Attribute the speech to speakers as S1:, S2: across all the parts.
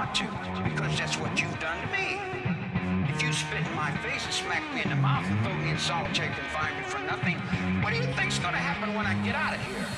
S1: want to, because that's what you've done to me. If you spit in my face and smack me in the mouth and throw me in solitary confinement for nothing, what do you think's gonna happen when I get out of here?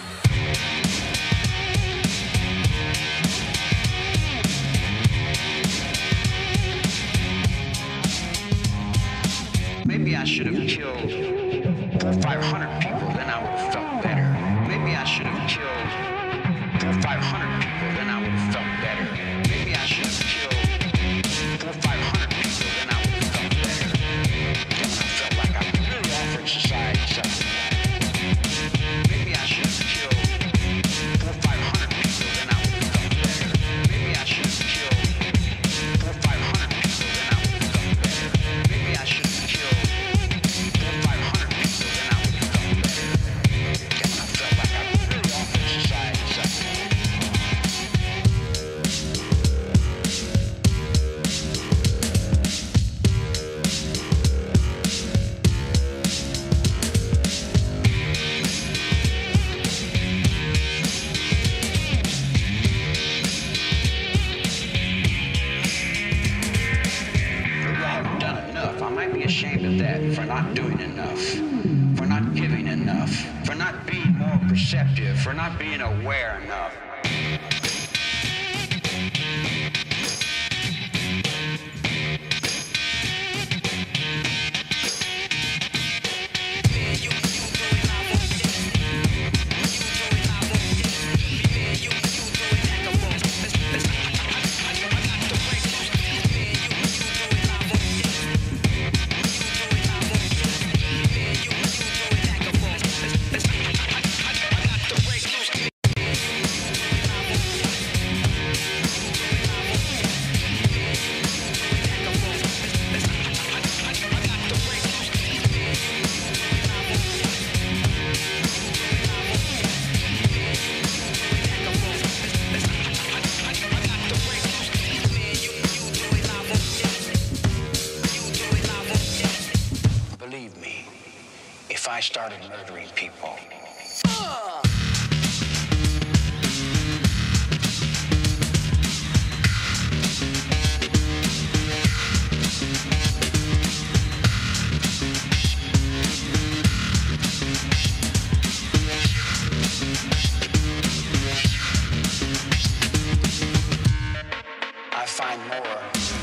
S1: Maybe I should have killed 400 or 500 people, then I would have felt better. Maybe I should have killed 400 or 500 people, then I would have felt better. Maybe I should have killed 400 or 500 people, then I would have felt better. Then I felt like I really offered society something. Maybe I should have killed 400 or 500 people, then I would have felt better. Maybe I should have killed 400 or 500 people, then I would have felt better. Maybe I should have killed 400 or 500 people, then I would have felt better. Then I felt like I really offered society something. Maybe I haven't done enough. I might be ashamed of that, for not doing enough, for not giving enough, for not being more perceptive, for not being aware enough. Believe me, if I started murdering people, I find more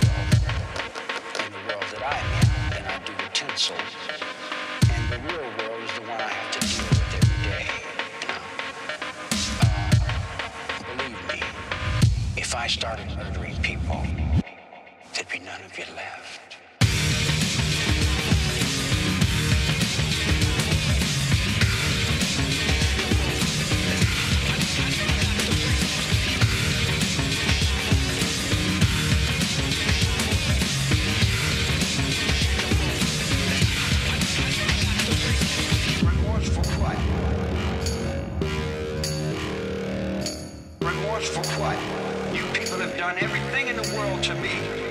S1: in the world that I'm in than I do utensil. And the real world is the one I have to deal with every day. Believe me, if I started murdering people, there'd be none of you left. Remorse for what? Remorse for what? You people have done everything in the world to me.